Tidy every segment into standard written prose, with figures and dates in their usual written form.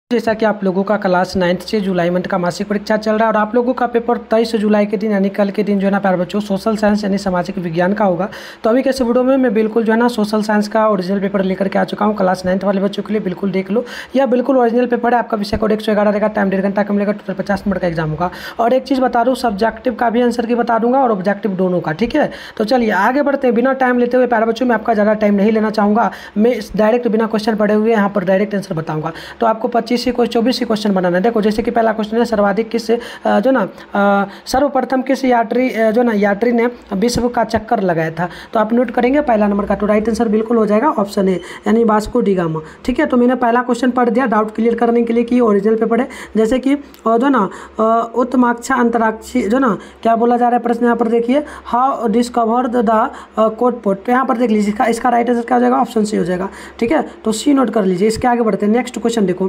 जैसा कि आप लोगों का क्लास 9th से जुलाई मंथ का मासिक परीक्षा चल रहा है और आप लोगों का पेपर 23 जुलाई के दिन यानी कल के दिन जो है ना प्यारे बच्चों सोशल साइंस यानी सामाजिक विज्ञान का होगा। तो अभी के इस वीडियो में मैं बिल्कुल जो है ना सोशल साइंस का ओरिजिनल पेपर लेकर के आ चुका हूँ। क्लास 9th वाले बच्चों के लिए बिल्कुल देख लो, यह बिल्कुल ओरिजिनल पेपर है। आपका विषय कोड 111 रहेगा, टाइम 1.5 घंटा का मिलेगा, टोटल 50 मिनट का एग्जाम होगा। और एक चीज़ बता दूँ, सब्जेक्टिव का भी आंसर की बता दूंगा और ऑब्जेक्टिव दोनों का, ठीक है। तो चलिए आगे बढ़ते हैं बिना टाइम लेते हुए। प्यारे बच्चों मैं आपका ज़्यादा टाइम नहीं लेना चाहूँगा, मैं डायरेक्ट बिना क्वेश्चन पढ़े हुए यहाँ पर डायरेक्ट आंसर बताऊँगा। तो आपको 25 से 24 ही क्वेश्चन बनाना है। देखो जैसे कि पहला क्वेश्चन है, सर्वाधिक किस जो ना सर्वप्रथम किस यात्री ने विश्व का चक्कर लगाया था। तो आप नोट करेंगे पहला नंबर का, तो राइट आंसर बिल्कुल हो जाएगा ऑप्शन ए यानी वास्को डी गामा, ठीक है। तो मैंने पहला क्वेश्चन पढ़ दिया डाउट क्लियर करने के लिए कि ओरिजिनल पेपर है। जैसे कि जो ना उत्तमाक्षा अंतराक्षी जो ना क्या बोला जा रहा है प्रश्न यहाँ पर देखिए, how discovered the coat pot. तो यहाँ पर देख लीजिए इसका राइट आंसर क्या हो जाएगा, ऑप्शन सी हो जाएगा, ठीक है। तो सी नोट कर लीजिए। इसके आगे बढ़ते हैं, नेक्स्ट क्वेश्चन देखो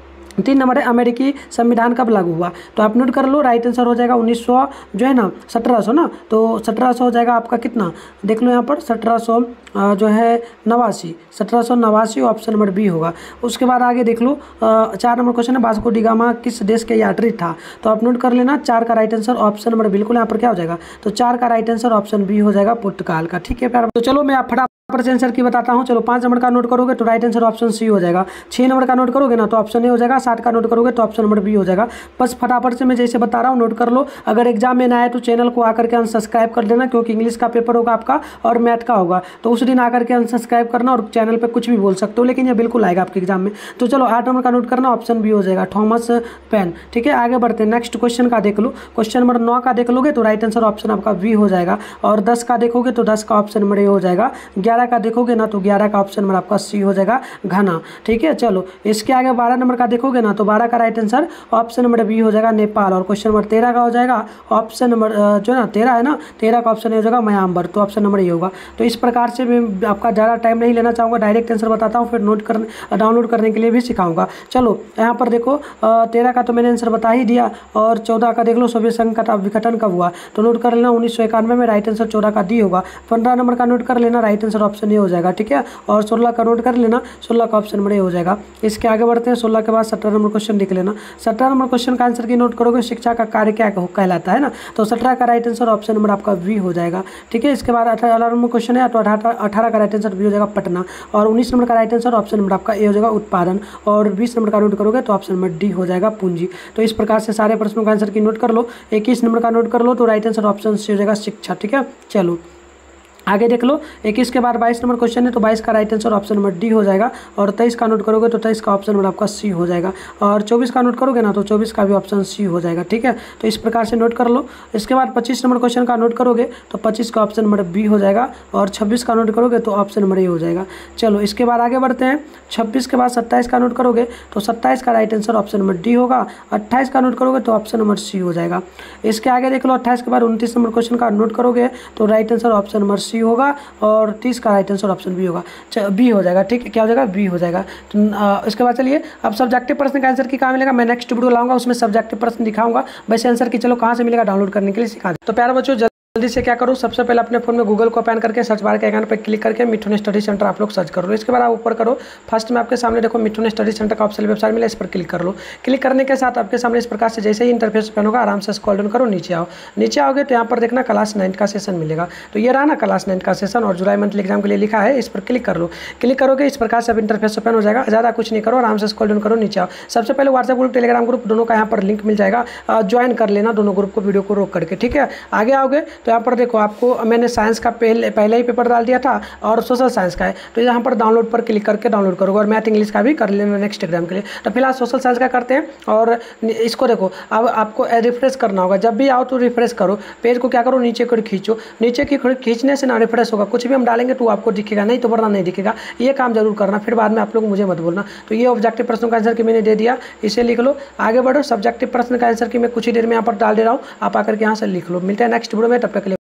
3 नंबर है, अमेरिकी संविधान कब लागू हुआ। तो आप नोट कर लो, राइट आंसर हो जाएगा 1900 जो है ना 1700 ना, तो 1700 हो जाएगा आपका कितना, देख लो यहाँ पर 1700 जो है 89, 1789 ऑप्शन नंबर बी होगा। उसके बाद आगे देख लो 4 नंबर क्वेश्चन है, वास्को डी गामा किस देश के यात्री था। तो आप नोट कर लेना 4 का राइट आंसर ऑप्शन नंबर बिल्कुल यहाँ पर क्या हो जाएगा, तो 4 का राइट आंसर ऑप्शन बी हो जाएगा पुर्तगाल का, ठीक है प्यार। तो चलो मैं फटाफट आंसर की बताता हूँ। चलो 5 नंबर का नोट करोगे तो राइट आंसर ऑप्शन सी हो जाएगा। 6 नंबर का नोट करोगे ना तो ऑप्शन ए हो जाएगा। 7 का नोट करोगे तो ऑप्शन नंबर बी हो जाएगा। बस फटाफट से मैं जैसे बता रहा हूँ नोट कर लो। अगर एग्जाम में ना आए तो चैनल को आकर के अनसब्सक्राइब कर देना, क्योंकि इंग्लिश का पेपर होगा आपका और मैथ का होगा, तो उस दिन आकर के अनसब्सक्राइब करना और चैनल पर कुछ भी बोल सकते हो, लेकिन ये बिल्कुल आएगा आपके एग्जाम में। तो चलो 8 नंबर का नोट करना, ऑप्शन बी हो जाएगा, थॉमस पेन, ठीक है। आगे बढ़ते हैं, नेक्स्ट क्वेश्चन का देख लो। क्वेश्चन नंबर 9 का देख लोगे तो राइट आंसर ऑप्शन आपका बी हो जाएगा। और 10 का देखोगे तो 10 का ऑप्शन नंबर ए हो जाएगा। 11 का देखोगे ना तो 11 का ऑप्शन नंबर आपका सी हो जाएगा, घना, ठीक है। चलो इसके आगे 12 नंबर का देखोगे ना तो 12 का right answer option number B हो जाएगा, नेपाल। और क्वेश्चन नंबर 13 का हो जाएगा ऑप्शन नंबर जो ना 13 है ना, 13 का ऑप्शन हो जाएगा म्यांमार, तो ऑप्शन नंबर ये होगा। तो इस प्रकार से मैं आपका ज़्यादा टाइम नहीं लेना चाहूँगा, डायरेक्ट आंसर बताता हूँ, फिर नोट करने डाउनलोड करने के लिए भी सिखाऊंगा। चलो यहाँ पर देखो 13 का तो मैंने आंसर बता ही दिया। और 14 का देख लो, सोवियत संघ का विघटन कब हुआ। तो नोट कर लेना 1991 में, राइट आंसर 14 का डी होगा। 15 नंबर का नोट कर लेना, राइट आंसर ऑप्शन ए हो जाएगा, ठीक है। और 16 का नोट कर लेना, 16 का ऑप्शन नंबर ए हो जाएगा। इसके आगे बढ़ते हैं, 16 के बाद 17 नंबर क्वेश्चन देख लेना। 17 नंबर क्वेश्चन का आंसर की नोट करोगे, शिक्षा का कार्य क्या कहलाता है ना, तो 17 का राइट आंसर ऑप्शन नंबर आपका वी हो जाएगा, ठीक है। इसके बाद 18 नंबर क्वेश्चन है तो 18 का राइट आंसर बी हो जाएगा, पटना। और 19 नंबर का राइट आंसर ऑप्शन नंबर आपका ए हो जाएगा, उत्पादन। और 20 नंबर का नोट करोगे तो ऑप्शन नंबर डी हो जाएगा, पूंजी। तो इस प्रकार से सारे प्रश्नों का आंसर की नोट कर लो। 21 नंबर का नोट कर लो तो राइट आंसर ऑप्शन सी हो जाएगा, शिक्षा, ठीक है। चलो आगे देख लो, 21 के बाद 22 नंबर क्वेश्चन है तो 22 का right answer option number D हो जाएगा। और 23 का नोट करोगे तो 23 का ऑप्शन नंबर आपका सी हो जाएगा। और 24 का नोट करोगे ना तो 24 का भी ऑप्शन सी हो जाएगा, ठीक है। तो इस प्रकार से नोट कर लो। इसके बाद 25 नंबर क्वेश्चन का नोट करोगे तो 25 का ऑप्शन नंबर बी हो जाएगा। और 26 का नोट करोगे तो ऑप्शन नंबर ए हो जाएगा। चलो इसके बाद आगे बढ़ते हैं, 26 के बाद 27 का नोट करोगे तो 27 का right answer option number D होगा। 28 का नोट करोगे तो ऑप्शन नंबर सी हो जाएगा। इसके आगे देख लो, 28 के बाद 29 नंबर क्वेश्चन का नोट करोगे तो right answer option number C होगा। और 30 का राइट आंसर ऑप्शन बी होगा, बी हो जाएगा, ठीक है। क्या हो जाएगा, बी हो जाएगा। तो इसके बाद चलिए अब सब्जेक्टिव प्रश्न का आंसर की कहाँ मिलेगा, मैं नेक्स्ट वीडियो लाऊंगा, उसमें सब्जेक्टिव प्रश्न दिखाऊंगा। वैसे आंसर की चलो कहाँ से मिलेगा, डाउनलोड करने के लिए सिखा दे। तो प्यारे बच्चों जल्दी से क्या करो, सबसे पहले अपने फोन में गूगल को ओपन करके सर्च बार के आइकन पर क्लिक करके मिठुन स्टडी सेंटर आप लोग सर्च कर लो। इसके बाद आप ऊपर करो, फर्स्ट में आपके सामने देखो मिठुन स्टडी सेंटर का ऑप्शन वेबसाइट मिला, इस पर क्लिक कर लो। क्लिक करने के साथ आपके सामने इस प्रकार से जैसे ही इंटरफेस ओपन होगा आराम से स्क्रॉल डाउन करो, नीचे आओ। नीचे आओगे तो यहाँ पर देखना क्लास 9 का सेशन मिलेगा। तो ये रहा ना क्लास 9 का सेशन और जुलाई मंथली एग्जाम के लिए लिखा है, इस पर क्लिक कर लो। क्लिक करोगे इस प्रकार से अब इंटरफेस ओपन हो जाएगा। ज़्यादा कुछ नहीं करो, आराम से स्क्रॉल डाउन करो, नीचे आओ। सबसे पहले व्हाट्सएप ग्रुप, टेलीग्राम ग्रुप दोनों का यहाँ पर लिंक मिल जाएगा, ज्वाइन कर लेना दोनों ग्रुप को, वीडियो को रोक करके, ठीक है। आगे आओगे तो यहाँ पर देखो आपको मैंने साइंस का पहले ही पेपर डाल दिया था और सोशल साइंस का है, तो यहाँ पर डाउनलोड पर क्लिक करके डाउनलोड करोगे। और मैथ इंग्लिश का भी कर लेना नेक्स्ट एग्जाम के लिए। तो फिलहाल सोशल साइंस का करते हैं। और इसको देखो अब आपको रिफ्रेश करना होगा, जब भी आओ तो रिफ्रेश करो, पेज को क्या करो नीचे को खींचो, नीचे की खींचने से ना रिफ्रेश होगा, कुछ भी हम डालेंगे तो आपको दिखेगा, नहीं तो वरना नहीं दिखेगा। ये काम जरूर करना, फिर बाद में आप लोग मुझे मत बोलना। तो ये ऑब्जेक्टिव प्रश्नों का आंसर की मैंने दे दिया, इसे लिख लो। आगे बढ़ो, सब्जेक्टिव प्रश्न का आंसर की मैं कुछ ही देर में यहाँ पर डाल दे रहा हूँ, आप आकर के यहाँ से लिख लो। मिलते हैं नेक्स्ट वीडियो में, तब तक के लिए।